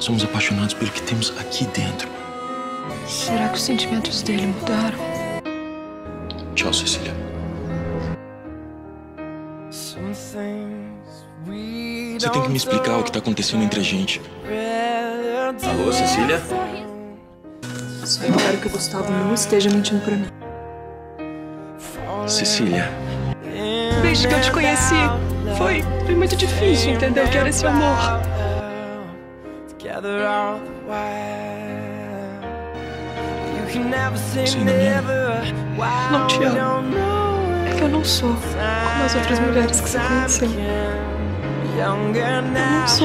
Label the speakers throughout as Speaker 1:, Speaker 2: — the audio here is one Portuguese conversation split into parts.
Speaker 1: Somos apaixonados pelo que temos aqui dentro.
Speaker 2: Será que os sentimentos dele mudaram?
Speaker 1: Tchau, Cecília. Você tem que me explicar o que tá acontecendo entre a gente. Alô, Cecília?
Speaker 2: Só eu quero que o Gustavo não esteja mentindo pra mim.
Speaker 1: Cecília.
Speaker 2: Desde que eu te conheci, foi muito difícil entender o que era esse amor.
Speaker 1: Você ainda me ama?
Speaker 2: Não te amo. É que eu não sou como as outras mulheres que você conheceu. Eu não sou.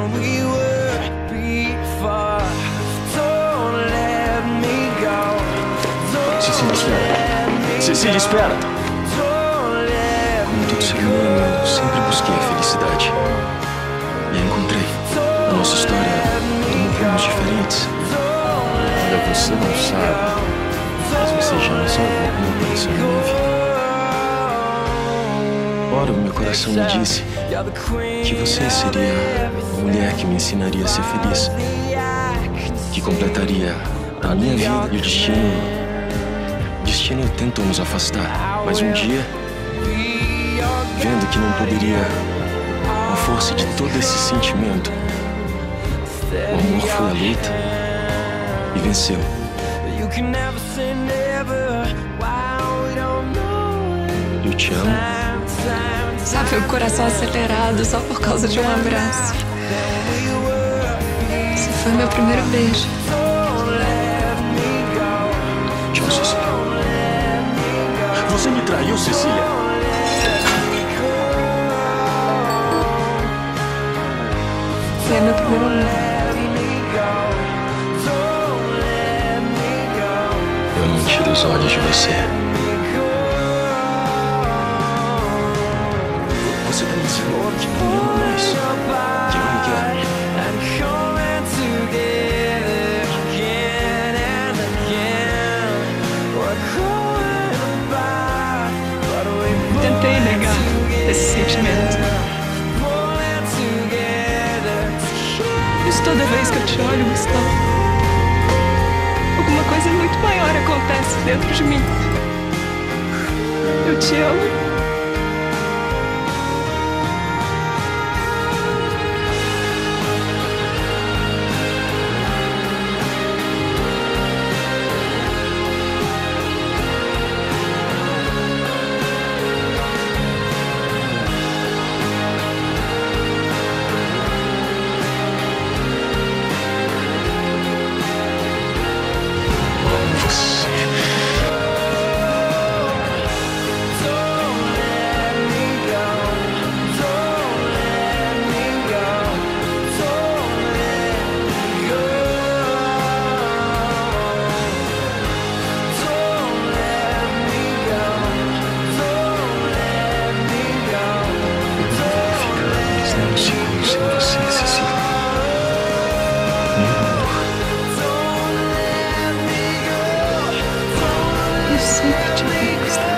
Speaker 1: Cecília, espera. Cecília, espera. Como todo ser humano, eu sempre busquei a felicidade. E a encontrei. A nossa história tomou rumos diferentes. Olha, você não sabe, mas você já me salvou quando apareceu na minha vida. Ora, o meu coração me disse que você seria a mulher que me ensinaria a ser feliz, que completaria a minha vida e o destino. O destino tentou nos afastar, mas um dia, vendo que não poderia, com a força de todo esse sentimento, o amor foi à luta e venceu. Eu te amo.
Speaker 2: Sabe, o coração acelerado só por causa de um abraço. Esse foi meu primeiro beijo.
Speaker 1: Tchau, Cecília. Você me traiu, Cecília.
Speaker 2: Você é meu primeiro amor.
Speaker 1: Eu não tiro os olhos de você. Você tá me dizendo que não me ama mais, que não me quer.
Speaker 2: Tentei negar esse sentimento. Mas toda vez que eu te olho, Gustavo, alguma coisa muito maior acontece dentro de mim. Eu te amo. Eu sempre te amei, Gustavo.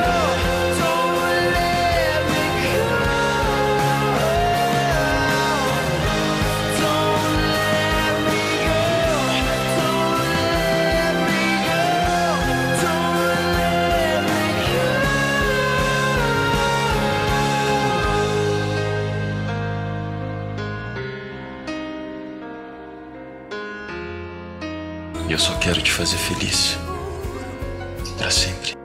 Speaker 1: E eu só quero te fazer feliz. Pra sempre.